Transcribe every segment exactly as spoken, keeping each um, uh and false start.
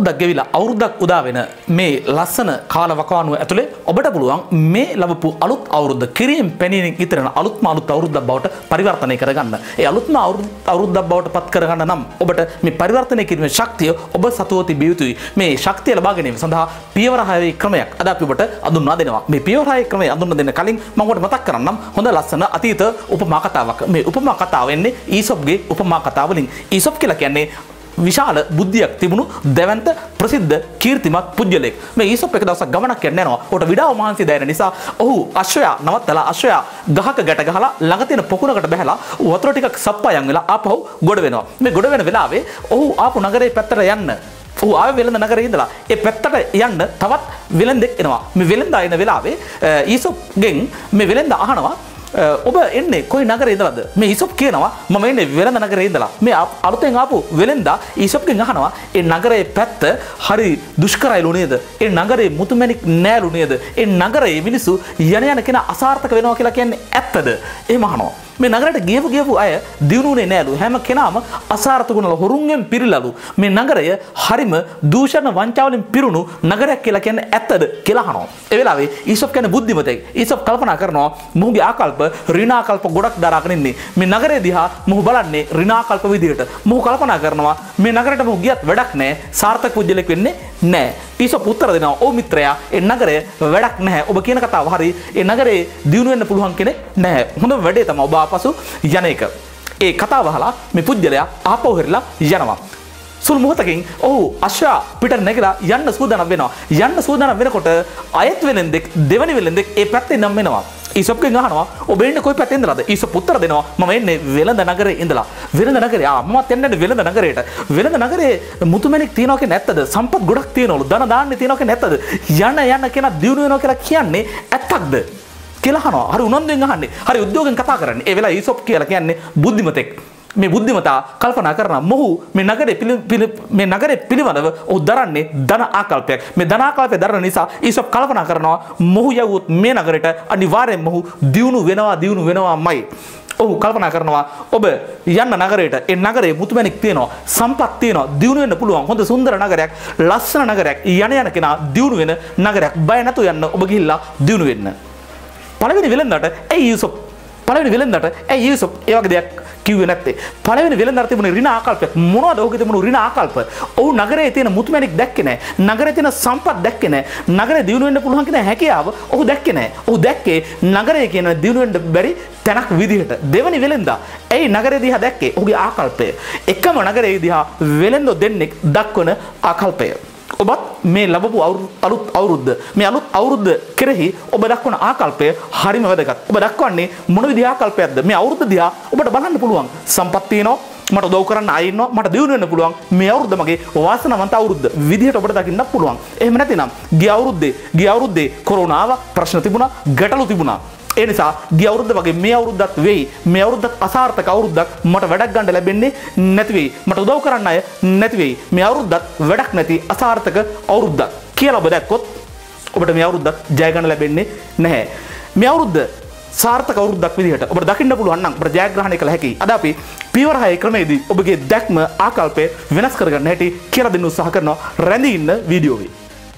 අවුරුද්දක් ගෙවිලා අවුරුද්දක් උදා වෙන මේ ලස්සන කාල වකවානුව ඇතුලේ ඔබට පුළුවන් මේ ලැබපු අලුත් අවුරුද්ද කිරීම පෙනීමෙන් ඉතරන අලුත්ම අලුත් අවුරුද්දක් බවට පරිවර්තනය කරගන්න. ඒ අලුත්ම අවුරුද්දක් බවට පත් කරගන්න නම් ඔබට මේ පරිවර්තනය කිරීමේ ශක්තිය ඔබ සතුව තිබිය යුතුයි. මේ ශක්තිය ලබා ගැනීම සඳහා පියවර හයේ ක්‍රමයක් අද අපි ඔබට අඳුන්වා දෙනවා. මේ පියවර හයේ ක්‍රමය අඳුන්වා දෙන්න කලින් මම ඔබට මතක් කරන්නම් හොඳ ලස්සන අතීත උපමා කතාවක්. මේ උපමා කතාව එන්නේ ඊසොප්ගේ උපමා කතාව වලින්. ඊසොප් කියලා කියන්නේ විශාල බුද්ධියක් තිබුණු දැවැන්ත ප්‍රසිද්ධ කීර්තිමත් පුජ්‍යලෙක්. මේ ඊසොප් එක දවසක් ගමනක් යන්න යනවා. ඔහුට විඩාව මහන්සි දැනෙන නිසා ඔහු අශ්වයා නවත්තලා අශ්වයා ගහක ගැට ගහලා ළඟ තියෙන පොකුණකට බහැලා වතුර ටිකක් සප්පායන් වෙලා ආපහු ගොඩ වෙනවා. මේ ගොඩ වෙන වෙලාවේ ඔහු ආපු නගරේ පැත්තට යන්න ඔහු ආවේ වෙළඳ නගරේ ඉඳලා ඒ පැත්තට යන්න තවත් වෙළඳෙක් එනවා. මේ වෙළඳා එන වෙලාවේ ඊසොප්ගෙන් මේ වෙළඳා අහනවා ඔබ එන්නේ කොයි නගරේ ඉඳලාද? මේ ඊසොප් කියනවා මම එන්නේ වෙළඳ නගරේ ඉඳලා. මේ අලුතෙන් ආපු වෙළඳා ඊසොප්ගෙන් අහනවා ඒ නගරේ පැත්ත හරි දුෂ්කරයිලු නේද? ඒ නගරේ මුතුමැණික් නෑලු නේද? ඒ නගරේ මිනිස්සු යන යන කෙනා අසාර්ථක වෙනවා කියලා කියන්නේ ඇත්තද? එහෙම අහනවා. මේ නගරයට ගියපු ගියපු අය දිනුනේ නෑලු. හැම කෙනාම අසාර්ථක වුණලු හොරුන්ගෙන් පිරිලාලු. මේ නගරය හරිම දූෂණ වංචාවලින් පිරුණු නගරයක් කියලා කියන්නේ ඇත්තද කියලා අහනවා. ඒ වෙලාවේ ඊසොප් කියන්නේ බුද්ධිමතෙක්. ඊසොප් කල්පනා කරනවා මොහුගේ ආකල්ප ඍණාකල්ප ගොඩක් දරාගෙන ඉන්නේ. මේ නගරය දිහා මොහු බලන්නේ ඍණාකල්ප විදිහට. මොහු කල්පනා කරනවා මේ නගරයට මොහු ගියත් වැඩක් නෑ. සාර්ථක පුජ්‍යලෙක් වෙන්නේ නෑ. ඊසොප් උත්තර දෙනවා ඕ මිත්‍රයා ඒ නගරය වැඩක් නැහැ. ඔබ කියන කතාව හරි. ඒ නගරේ දියුණු වෙන්න පුළුවන් කෙනෙක් නැහැ. හොඳම වැඩේ තමයි ඔබ ආපසු යන එක. ඒ කතාව අහලා මේ පුජ්‍යලයා ආපහු හැරිලා යනවා. සුළු මොහොතකින් ඔහු අශ්වයා පිටට නැගලා යන්න සූදානම් වෙනවා. යන්න සූදානම් වෙනකොට අයත් වෙලෙන්දෙක් දෙවනි වෙලෙන්දෙක් ඒ පැත්තේ නම් වෙනවා. ඊසොප්ගෙන් අහනවා ඔබ එන්නේ කොයි පැත්තේ ඉඳලාද? ඊසොප් උත්තර දෙනවා මම එන්නේ වෙළඳ නගරේ ඉඳලා. වෙළඳ නගරේ ආ මමත් එන්නේ වෙළඳ නගරේට. වෙළඳ නගරේ මුතුමැණික් තියනවා කියන්නේ නැත්තද? සම්පත් ගොඩක් තියනවලු. ධන දාන්නේ තියනවා කියන්නේ නැත්තද? යන යන කෙනා දියුණු වෙනවා කියලා කියන්නේ ඇත්තක්ද? කියලා අහනවා. හරි උනන්දුවෙන් අහන්නේ. හරි උද්‍යෝගයෙන් කතා කරන්නේ. ඒ වෙලාව ඊසොප් කියලා කියන්නේ බුද්ධිමතෙක්. මේ බුද්ධිමතා කල්පනා කරන මොහු මේ නගරේ මේ නගරේ පිළිබඳව ඔහු දරන්නේ ධන ආකල්පයක්. මේ ධන ආකල්පය දරන නිසා ඊසොප් කල්පනා කරනවා මොහු යවුවොත් මේ නගරයට අනිවාර්යෙන් මොහු දියුණු වෙනවා දියුණු වෙනවාමයි. ඔහු කල්පනා කරනවා ඔබ යන්න නගරයට. ඒ නගරේ මුතුමැණික් තියෙනවා, සම්පත් තියෙනවා, දියුණු වෙන්න පුළුවන් හොඳ සුන්දර නගරයක්, ලස්සන නගරයක්. යන යන කෙනා දියුණු වෙන නගරයක්. බය නැතුව යන්න ඔබ ගිහිල්ලා දියුණු වෙන්න. පළවෙනි වෙලෙන්දට ඇයි ඊසොප් පළවෙනි වෙලෙන්දට ඇයි ඊසොප් ඒ වගේ දෙයක් කිව්වේ නැත්තේ? පළවෙනි වෙලෙන්දට තිබුණේ ඍණ ආකල්පයක්. මොනවද ඔහුගේ තිබුණු ඍණ ආකල්ප? ඔහු නගරයේ තියෙන මුතුමැණික් දැක්කේ නැහැ. නගරයේ තියෙන සම්පත් දැක්කේ නැහැ. නගරේ දියුණු වෙන්න පුළුවන් කියන හැකියාව ඔහු දැක්කේ නැහැ. ඔහු දැක්කේ නගරයේ කියන දියුණු වෙන්න බැරි තැනක් විදිහට. දෙවනි වෙලෙන්දා ඇයි නගරය දිහා දැක්කේ? ඔහුගේ ආකල්පය. එකම නගරයේ දිහා වෙලෙන්දෝ දෙන්නෙක් දක්වන ආකල්පය. ඔබත් මේ ලැබපු අලුත් අවුරුද්ද මේ අලුත් අවුරුද්ද කෙරෙහි ඔබ දක්වන ආකල්පය හරිම වැදගත්. ඔබ දක්වන්නේ මොන විදිහ ආකල්පයක්ද? මේ අවුරුද්ද දිහා ඔබට බලන්න පුළුවන්. සම්පත් තියෙනවා, මට උදව් කරන්න අය ඉන්නවා, මට දියුණු වෙන්න පුළුවන්. මේ අවුරුද්ද මගේ වාසනාවන්ත අවුරුද්ද විදිහට ඔබට දකින්නත් පුළුවන්. එහෙම නැතිනම් ගිය අවුරුද්දේ ගිය අවුරුද්දේ කොරෝනා ආවා, ප්‍රශ්න තිබුණා, ගැටලු තිබුණා. ඒ නිසා ගිය අවුරුද්ද වගේ මේ අවුරුද්දත් වෙයි. මේ අවුරුද්දත් අසාර්ථක අවුරුද්දක්. මට වැඩක් ගන්න ලැබෙන්නේ නැති වෙයි. මට උදව් කරන්න අය නැති වෙයි. මේ අවුරුද්දත් වැඩක් නැති අසාර්ථක අවුරුද්දක් කියලා ඔබ දැක්කොත් ඔබට මේ අවුරුද්දත් ජය ගන්න ලැබෙන්නේ නැහැ. මේ අවුරුද්ද සාර්ථක අවුරුද්දක් විදිහට ඔබට දකින්න පුළුවන් නම් ඔබට ජයග්‍රහණය කළ හැකියි. අද අපි පියවර හයේ ක්‍රමයේදී ඔබගේ දැක්ම ආකල්පය වෙනස් කරගන්න හැටි කියලා දෙන්න උත්සාහ කරනවා රැඳී ඉන්න වීඩියෝවේ.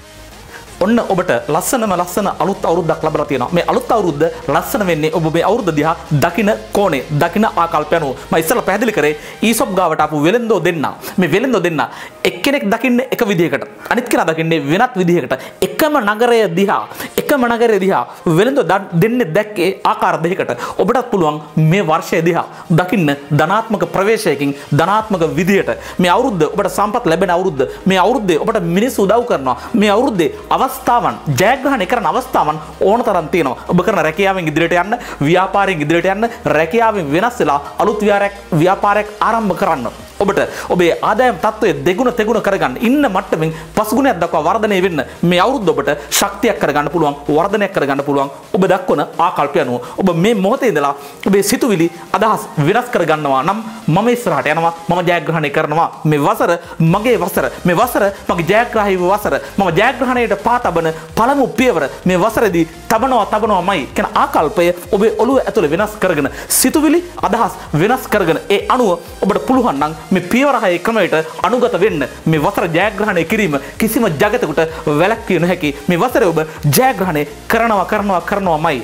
ඔන්න ඔබට ලස්සනම ලස්සන අලුත් අවුරුද්දක් ලැබලා තියෙනවා. මේ අලුත් අවුරුද්ද ලස්සන වෙන්නේ ඔබ මේ අවුරුද්ද දිහා දකින කෝණේ, දකින ආකල්පය අනුව. මම ඉස්සෙල්ලා පැහැදිලි කරේ ඊසොප් ගාවට ආපු වෙලෙන්දෝ දෙන්න. මේ වෙලෙන්දෝ දෙන්න එක්කෙනෙක් දකින්නේ එක විදිහකට, අනිත් කෙනා දකින්නේ වෙනත් විදිහකට. එකම නගරය දිහා, එකම නගරය දිහා වෙලෙන්දෝ දෙන්නේ දැක්කේ ආකාර දෙකකට. ඔබටත් පුළුවන් මේ වර්ෂය දිහා දකින්න ධනාත්මක ප්‍රවේශයකින්, ධනාත්මක විදිහට. මේ අවුරුද්ද ඔබට සම්පත් ලැබෙන අවුරුද්ද. මේ අවුරුද්දේ ඔබට මිනිස්සු උදව් කරනවා. මේ අවුරුද්දේ අවස්ථාවන් ජයග්‍රහණය කරන අවස්ථාවන් ඕන තරම් තියෙනවා. ඔබ කරන රැකියාවෙන් ඉදිරියට යන්න, ව්‍යාපාරයෙන් ඉදිරියට යන්න, රැකියාවෙන් වෙනස් වෙලා අලුත් ව්‍යාපාරයක් ආරම්භ කරන්න. ඔබට ඔබේ ආදායම් තත්ත්වය දෙගුණ තෙගුණ කරගන්න, ඉන්න මට්ටමින් පස් ගුණයක් දක්වා වර්ධනය වෙන්න මේ අවුරුද්ද ඔබට ශක්තියක් කරගන්න පුළුවන්, වර්ධනයක් කරගන්න පුළුවන්. ඔබ දක්වන ආකල්පය අනුව ඔබ මේ මොහොතේ ඉඳලා ඔබේ සිතුවිලි අදහස් වෙනස් කර ගන්නවා නම් මම ඉස්සරහට යනවා මම ජයග්‍රහණය කරනවා මේ වසර මගේ වසර මේ වසර මගේ ජයග්‍රාහී වසර මම ජයග්‍රහණයට පා තබන පළමු පියවර මේ වසරේදී තබනවා තබනවාමයි කියන ආකල්පය ඔබේ ඔළුව ඇතුලේ වෙනස් කරගෙන සිතුවිලි අදහස් වෙනස් කරගෙන ඒ අනුව ඔබට පුළුවන් නම් මේ පියවර හයේ ක්‍රමයට අනුගත වෙන්න මේ වසර ජයග්‍රහණය කිරීම කිසිම ජගතෙකුට වැළැක්විය නොහැකි මේ වසරේ ඔබ ජයග්‍රහණය කරනවා කරනවා කරනවාමයි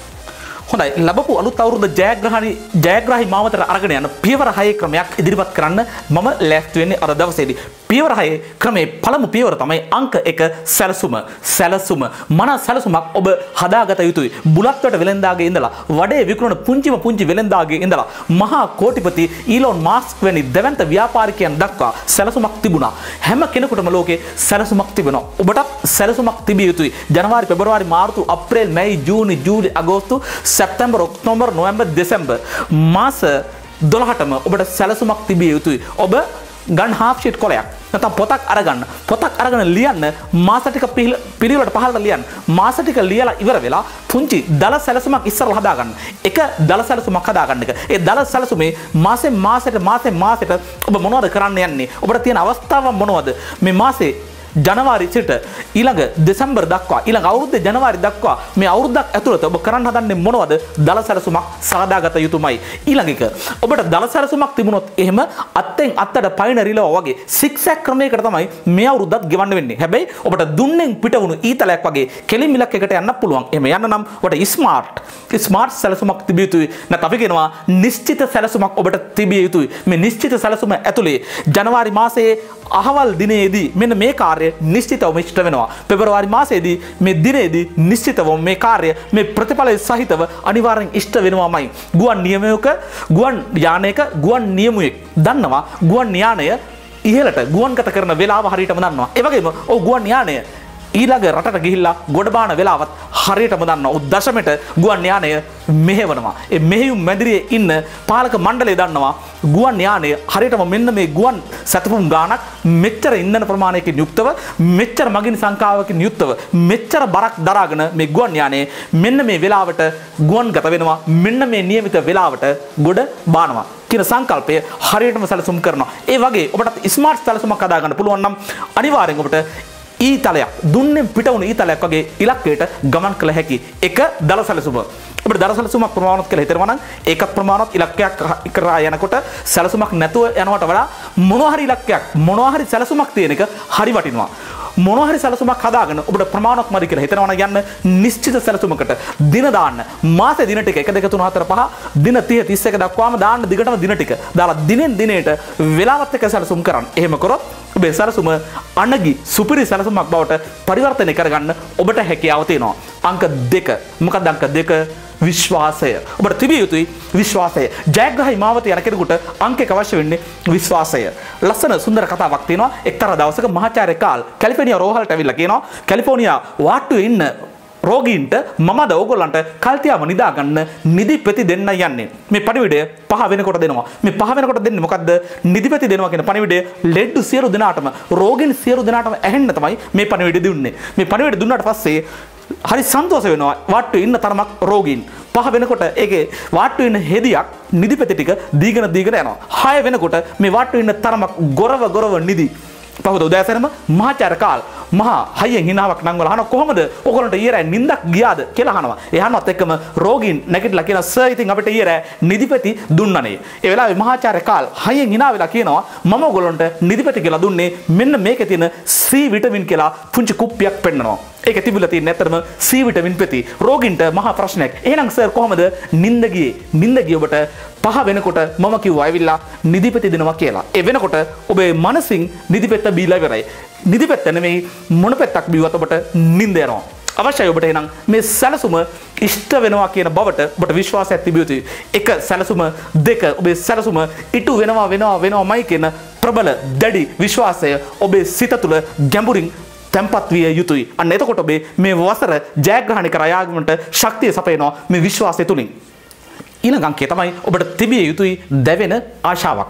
හොඳයි ලැබපු අලුත් අවුරුද්ද ජයග්‍රහණී ජයග්‍රාහී මාවතට අරගෙන යන පියවර හයේ ක්‍රමයක් ඉදිරිපත් කරන්න මම ලෑස්ති වෙන්නේ අද දවසේදී පියවර හයේ ක්‍රමේ පළමු පියවර තමයි අංක එක සැලසුම සැලසුම මන සැලසුමක් ඔබ හදාගත යුතුයි බුලත්වට වෙලෙන්දාගේ ඉඳලා වඩේ විකුණන පුංචිම පුංචි වෙලෙන්දාගේ ඉඳලා මහා කෝටිපති ඊලොන් මාස්ක් වැනි දෙවන්ත ව්‍යාපාරිකයන් දක්වා සැලසුමක් තිබුණා හැම කෙනෙකුටම ලෝකේ සැලසුමක් තිබෙනවා ඔබට සැලසුමක් තිබිය යුතුයි ජනවාරි පෙබරවාරි මාර්තු අප්‍රේල් මැයි ජූනි ජූලි අගෝස්තු සැප්තැම්බර් ඔක්තෝබර් නොවැම්බර් දෙසැම්බර් මාස දොළහටම ඔබට සැලසුමක් තිබිය යුතුයි ඔබ ගන් හාෆ් ෂීට් කොලයක් නැත්නම් පොතක් අරගන්න පොතක් අරගෙන ලියන්න මාස ටික පිළිවෙලට පහළට ලියන්න මාස ටික ලියලා ඉවර වෙලා පුංචි දල සැලසුමක් ඉස්සරලා හදාගන්න එක දල සැලසුමක් හදාගන්න එක ඒ දල සැලසුමේ මාසෙන් මාසෙට මාසෙන් මාසෙට ඔබ මොනවද කරන්න යන්නේ ඔබට තියෙන අවස්ථාවන් මොනවද මේ මාසේ ජනවාරි සිට ඊළඟ දෙසැම්බර් දක්වා ඊළඟ අවුරුද්දේ ජනවාරි දක්වා මේ අවුරුද්දක් ඇතුළත ඔබ කරන්න හදන්නේ මොනවද දල සැලසුමක් සාදාගත යුතුමයි ඊළඟ එක ඔබට දල සැලසුමක් තිබුණොත් එහෙම අත්ෙන් අත්තට පයින් රිලව වගේ සික්සැක් ක්‍රමයකට තමයි මේ අවුරුද්දත් ගෙවන්න වෙන්නේ හැබැයි ඔබට දුන්නෙන් පිට වුණු ඊතලයක් වගේ කෙලින් මිලක් එකට යන්න පුළුවන් එහෙම යන්න නම් ඔබට ස්මාර්ට් ස්මාර්ට් සැලසුමක් තිබිය යුතුයි නැත්නම් අපි කියනවා නිශ්චිත සැලසුමක් ඔබට තිබිය යුතුයි මේ නිශ්චිත සැලසුම ඇතුලේ ජනවාරි මාසයේ අහවල් දිනේදී මෙන්න මේ කාර්ය නිශ්චිතවම ඉෂ්ට වෙනවා පෙබරවාරි මාසයේදී මේ දිනේදී නිශ්චිතවම මේ කාර්ය මේ ප්‍රතිඵලය සහිතව අනිවාර්යෙන් ඉෂ්ට වෙනවාමයි ගුවන් නියමයක ගුවන් යානයක ගුවන් නියමුවෙක් දන්නවා ගුවන් යානය ඉහළට ගුවන්ගත කරන වෙලාව හරියටම දන්නවා ඒ වගේම ඔව් ගුවන් යානය ඊළඟ රටට ගිහිල්ලා ගොඩබාන වෙලාවත් හරියටම දන්නවා ඔව් දශමෙට ගුවන් යානය මෙහෙවනවා ඒ මෙහෙයුම් මැදිරියේ ඉන්න පාලක මණ්ඩලය දන්නවා ගුවන් යානය හරියටම මෙන්න මේ ගුවන් සැතපුම් ගානක් මෙච්චර ඉන්ධන ප්‍රමාණයකින් යුක්තව මෙච්චර මගින් සංඛ්‍යාවකින් යුක්තව මෙච්චර බරක් දරාගෙන මේ ගුවන් යානය මෙන්න මේ වෙලාවට ගුවන්ගත වෙනවා මෙන්න මේ નિયમિત වෙලාවට ගොඩ බානවා කියන සංකල්පය හරියටම සැලසුම් කරනවා ඒ වගේ ඔබට ස්මාර්ට් සැලසුමක් හදාගන්න පුළුවන් නම් අනිවාර්යෙන් ඔබට ඊතලයක් දුන්නෙන් පිට වුණු ඊතලයක් වගේ ඉලක්කයට ගමන් කළ හැකි එක දල සැලසුම අපිට දල සැලසුමක් ප්‍රමාණවත් කියලා හිතනවා නම් ඒකත් ප්‍රමාණවත් ඉලක්කයක් කරා යනකොට සැලසුමක් නැතුව යනවට වඩා මොනවා හරි ඉලක්කයක් මොනවා හරි සැලසුමක් තියෙන එක හරි වටිනවා මොනවා හරි සැලසුමක් හදාගෙන ඔබට ප්‍රමාණවත් මදි කියලා හිතනවා නම් යන්න නිශ්චිත සැලසුමකට දින දාන්න මාසේ දින ටික එක දෙක තුන හතර පහ දින තිහ තිස් එක දක්වාම දාන්න දිගටම දින ටික දාලා දිනෙන් දිනේට වෙලාවත් එක්ක සැලසුම් කරන්න එහෙම කරොත් ඔබේ සැලසුම අනගි සුපිරි සැලසුමක් බවට පරිවර්තනය කරගන්න ඔබට හැකියාව තියෙනවා අංක දෙක මොකක්ද අංක දෙක විශ්වාසය ඔබට තිබිය යුතුයි විශ්වාසය ජයග්‍රාහී මාවත යන කෙනෙකුට අංක එක අවශ්‍ය වෙන්නේ විශ්වාසය ලස්සන සුන්දර කතාවක් තියෙනවා එක්තරා දවසක මහාචාර්ය කාල් කැලිෆෝනියා රෝහලට ඇවිල්ලා කියනවා කැලිෆෝනියා වාට්ටුවේ ඉන්න රෝගීන්ට මමද ඕගොල්ලන්ට කල්තියාම නිදා ගන්න නිදිපෙති දෙන්න යන්නේ මේ පණිවිඩය පහ වෙනකොට දෙනවා මේ පහ වෙනකොට දෙන්නේ මොකද්ද නිදිපෙති දෙනවා කියන පණිවිඩය ලෙඩ සියලු දෙනාටම රෝගීන් සියලු දෙනාටම ඇහෙන්න තමයි මේ පණිවිඩය දුන්නේ මේ පණිවිඩය දුන්නාට පස්සේ හරි සන්තෝෂ වෙනවා වාට්ටුවේ ඉන්න තරමක් රෝගීන් පහ වෙනකොට ඒකේ වාට්ටුවේ ඉන්න හෙදියක් නිදිපෙති ටික දීගෙන දීගෙන යනවා හය වෙනකොට මේ වාට්ටුවේ ඉන්න තරමක් ගොරව ගොරව නිදි පහුද උදෑසනම මහාචාර්ය කාල් මහා හයියෙන් හිනාවක් නංවල අහනවා කොහොමද ඔයගොල්ලන්ට ඊයරෑ නිින්දක් ගියාද කියලා අහනවා. ඒ අහනවත් එක්කම රෝගීන් නැගිටලා කියනවා සර් ඉතින් අපිට ඊයරෑ නිදිපෙති දුන්නනේ. ඒ වෙලාවේ මහාචාර්ය කාල් හයියෙන් හිනා වෙලා කියනවා මම ඔයගොල්ලන්ට නිදිපෙති කියලා දුන්නේ මෙන්න මේකේ තියෙන C විටමින් කියලා පුංචි කුප්පියක් පෙන්නනවා. ඒක තිබුණා තියෙන ඇත්තටම C විටමින් පෙති. රෝගීන්ට මහා ප්‍රශ්නයක්. එහෙනම් සර් කොහොමද නිින්ද ගියේ? නිින්ද ගිය ඔබට පහ වෙනකොට මම කිව්වා ඇවිල්ලා නිදිපෙති දෙනවා කියලා. ඒ වෙනකොට ඔබේ මනසින් නිදිපෙත්ත බීලා ඉවරයි. නිදිපෙත්ත නෙමෙයි මොන පෙත්තක් බිව්වත් ඔබට නිින්ද යනවා. අවශ්‍යයි ඔබට එහෙනම් මේ සැලසුම ඉෂ්ට වෙනවා කියන බවට ඔබට විශ්වාසයක් තිබිය යුතුයි. එක සැලසුම දෙක ඔබේ සැලසුම ඉටු වෙනවා වෙනවා වෙනවාමයි කියන ප්‍රබල දැඩි විශ්වාසය ඔබේ සිත තුළ ගැඹුරින් තැන්පත් විය යුතුයි. අන්න එතකොට ඔබේ මේ වසර ජයග්‍රහණය කර යාමට ශක්තිය සපයනවා මේ විශ්වාසය තුලින්. ඊළඟ අංකය තමයි ඔබට තිබිය යුතුයි දැවෙන ආශාවක්.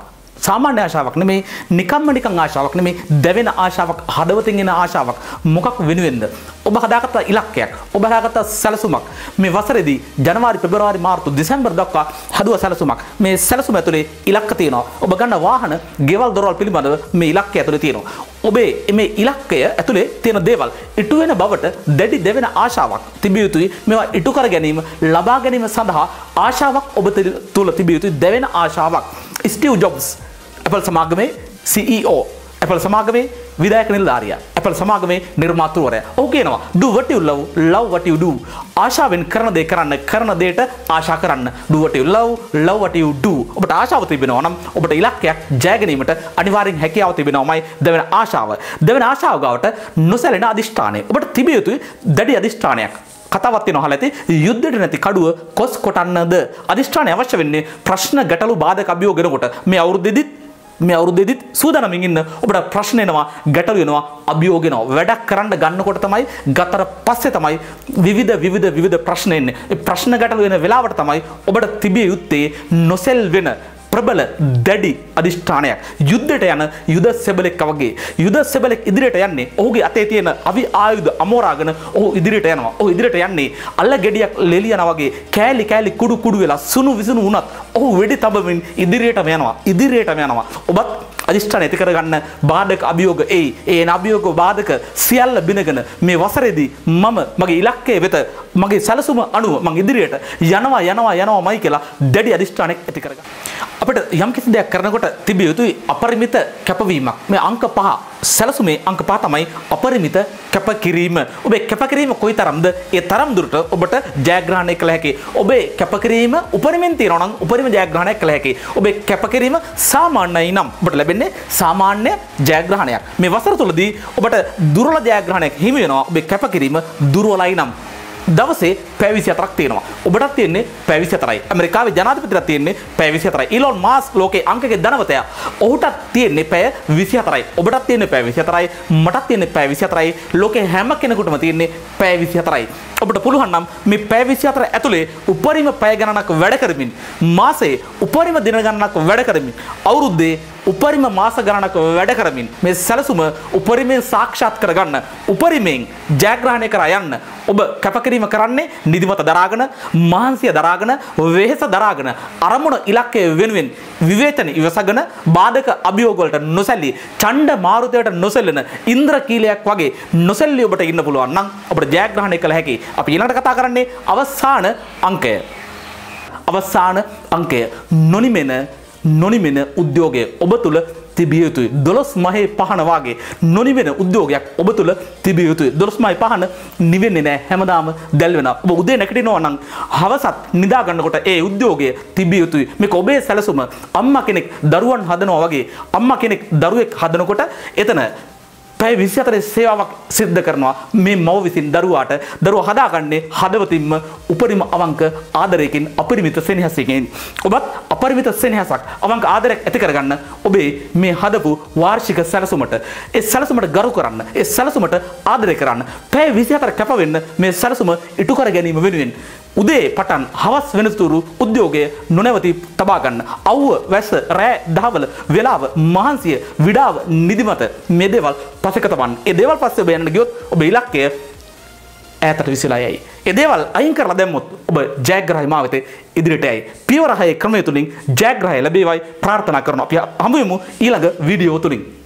සාමාන්‍ය ආශාවක් නෙමෙයි, නිකම්ම නිකං ආශාවක් නෙමෙයි, දැවෙන ආශාවක්, හදවතින් එන ආශාවක්. මොකක් වෙනුවෙන්ද? ඔබ හදාගත්ත ඉලක්කයක්, ඔබ හදාගත්ත සැලසුමක්. මේ වසරේදී ජනවාරි, පෙබරවාරි, මාර්තු, දෙසැම්බර් දක්වා හදුව සැලසුමක්. මේ සැලසුම ඇතුලේ ඉලක්ක තියෙනවා. ඔබ ගන්න වාහන, ගෙවල් දොරවල් පිළිබඳව මේ ඉලක්කය ඇතුලේ තියෙනවා. ඔබේ මේ ඉලක්කය ඇතුලේ තියෙන දේවල් ඉටු වෙන බවට දැඩි දෙවෙන ආශාවක් තිබිය යුතුයි. මේවා ඉටු කර ගැනීම, ලබා ගැනීම සඳහා ආශාවක් ඔබ තුල තිබිය යුතුයි. දෙවෙන ආශාවක්. ස්ටීව් ජොබ්ස් Apple සමාගමේ C E O, Apple සමාගමේ විධායක නිලධාරියා, Apple සමාගමේ නිර්මාතෘවරයා. ඔහු කියනවා do what you love, love what you do. ආශාවෙන් කරන දේ කරන්න, කරන දේට ආශා කරන්න. do what you love, love what you do. ඔබට ආශාව තිබෙනවා නම් ඔබට ඉලක්කයක් ජය ගැනීමට අනිවාර්යෙන් හැකියාව තිබෙනවාමයි දෙවෙනි ආශාව. දෙවෙනි ආශාව ගාවට නොසැලෙන අදිෂ්ඨානය. ඔබට තිබිය යුතුයි දැඩි අදිෂ්ඨානයක්. කතාවක් තියෙනවා අහලා ඇති, යුද්ධෙට නැති කඩුව කොස් කොටන්නද? අදිෂ්ඨානය අවශ්‍ය වෙන්නේ ප්‍රශ්න, ගැටලු, බාධක, අභියෝග එනකොට. මේ අවුරුද්දෙදිත් මේ අවුරුද්දෙදිත් සූදානම්ින් ඉන්න. ඔබට ප්‍රශ්න එනවා, ගැටලු එනවා, අභියෝග එනවා. වැඩක් කරන්න ගන්නකොට තමයි, ගතට පස්සේ තමයි විවිධ විවිධ විවිධ ප්‍රශ්න එන්නේ. ඒ ප්‍රශ්න ගැටලු එන වෙලාවට තමයි ඔබට තිබිය යුත්තේ නොසෙල්වෙන ප්‍රබල දැඩි අදිෂ්ඨානයක්. යුද්ධයට යන යුද සෙබලෙක් වගේ. යුද සෙබලෙක් ඉදිරියට යන්නේ ඔහුගේ අතේ තියෙන අවි ආයුධ අමෝරාගෙන ඔහු ඉදිරියට යනවා. ඔහු ඉදිරියට යන්නේ අල්ල ගෙඩියක් ලෙලියනා වගේ කෑලි කෑලි කුඩු කුඩු වෙලා සුණු විසුණු වුණත් ඔහු වෙඩි තබමින් ඉදිරියටම යනවා. ඉදිරියටම යනවා. ඔබත් අදිෂ්ඨාන ඇති කරගන්න. බාධක, අභියෝග එයි. ඒ අභියෝග, බාධක සියල්ල බිනගෙන මේ වසරේදී මම මගේ ඉලක්කය වෙත, මගේ සැලසුම අනුව මම ඉදිරියට යනවා යනවා යනවාමයි කියලා දැඩි අදිෂ්ඨානයක් ඇති කරගන්න. අපිට යම් කිසි දෙයක් කරනකොට තිබිය යුතුයි අපරිමිත කැපවීමක්. මේ අංක පහ සැලසුමේ අංක පහ තමයි අපරිමිත කැපකිරීම. ඔබේ කැපකිරීම කොයිතරම්ද? ඒ තරම් දුරට ඔබට ජයග්‍රහණය කළ හැකියි. ඔබේ කැපකිරීම උපරිමෙන් තියෙනවා නම් උපරිම ජයග්‍රහණයක් කළ හැකියි. ඔබේ කැපකිරීම සාමාන්‍යයි නම් ඔබට ලැබෙන්නේ සාමාන්‍ය ජයග්‍රහණයක්. මේ වසර තුලදී ඔබට දුර්වල ජයග්‍රහණයක් හිමි වෙනවා. ඔබේ කැපකිරීම දුර්වලයි නම්. දවසේ පැය විසිහතරක් තියෙනවා. ඔබටත් තියෙන්නේ පැය විසිහතරයි. ඇමරිකාවේ ජනාධිපතිට තියෙන්නේ පැය විසිහතරයි. ඊලොන් මාස්ක් ලෝකේ අංකකේ ධනවතයා. ඔහුටත් තියෙන්නේ පැය විසිහතරයි. ඔබටත් තියෙන්නේ පැය විසිහතරයි. මටත් තියෙන්නේ පැය විසිහතරයි. ලෝකේ හැම කෙනෙකුටම තියෙන්නේ පැය විසිහතරයි. ඔබට පුළුවන් නම් මේ පැය විසිහතර ඇතුලේ උපරිම පැය ගණනක් වැඩ කරමින්, මාසයේ උපරිම දින ගණනක් වැඩ කරමින්, අවුරුද්දේ උපරිම මාස ගණනක් වැඩ කරමින් මේ සැලසුම උපරිමයෙන් සාක්ෂාත් කරගන්න, උපරිමයෙන් ජයග්‍රහණය කර යන්න ඔබ කැපකිරීම කරන්නේ නිදිමත දරාගෙන, මහන්සිය දරාගෙන, වෙහෙස දරාගෙන, අරමුණ ඉලක්කය වෙනුවෙන් විවේචන ඉවසගෙන, බාධක, අභියෝග වලට නොසැලී, ඡණ්ඩ මාරුතයට නොසැලෙන ඉන්ද්‍රකීලයක් වගේ නොසැලී ඔබට ඉන්න පුළුවන් නම් ඔබට ජයග්‍රහණය කළ හැකියි. අපි ඊළඟට කතා කරන්නේ අවසාන අංකය. අවසාන අංකය නොනිමෙන නොනිමෙන උද්‍යෝගය ඔබ තුල තිබිය යුතුයි. දොළොස් මහේ පහන වාගේ නොනිවෙන උද්‍යෝගයක් ඔබ තුල තිබිය යුතුයි. දොළොස් මහේ පහන නිවෙන්නේ නැහැ. හැමදාම දැල් වෙනවා. ඔබ උදේ නැගිටිනවා නම් හවසත් නිදා ගන්නකොට ඒ උද්‍යෝගය තිබිය යුතුයි. මේක ඔබේ සැලසුම. අම්මා කෙනෙක් දරුවන් හදනවා වගේ අම්මා කෙනෙක් දරුවෙක් හදනකොට එතන පැය විසිහතරේ සේවාවක් සිද්ධ කරනවා මේ මව විසින් දරුවාට. දරුවා හදාගන්නේ හදවතින්ම උපරිම අවංක ආදරයකින්, අපරිමිත සෙනෙහසකින්. ඔබත් අපරිමිත සෙනෙහසක්, අවංක ආදරයක් ඇති කරගන්න ඔබේ මේ හදපු වාර්ෂික සැලසුමට, ඒ සැලසුමට ගරු කරන්න, ඒ සැලසුමට ආදරය කරන්න, පැය විසිහතර කැප වෙන්න මේ සැලසුම ඉටු කර ගැනීම වෙනුවෙන් උදේ පටන් හවස් වෙනතුරු උද්‍යෝගය නොනැවති තබා ගන්න. අවුව, වැස්ස, රෑ, දහවල, වෙලාව, මහන්සිය, විඩාව, නිදිමත මේ දේවල් පසෙක තබන්න. ඒ දේවල් පස්සේ ඔබ යන්න ගියොත් ඔබ ඉලක්කය ඈතට විසිලා යයි. ඒ දේවල් අයින් කරලා දැම්මොත් ඔබ ජයග්‍රහී මාවතේ ඉදිරියට යයි. පියවර හයේ ක්‍රමය තුලින් ජයග්‍රහය ලැබේවයි ප්‍රාර්ථනා කරනවා. අපි හමු වෙමු ඊළඟ වීඩියෝ තුලින්.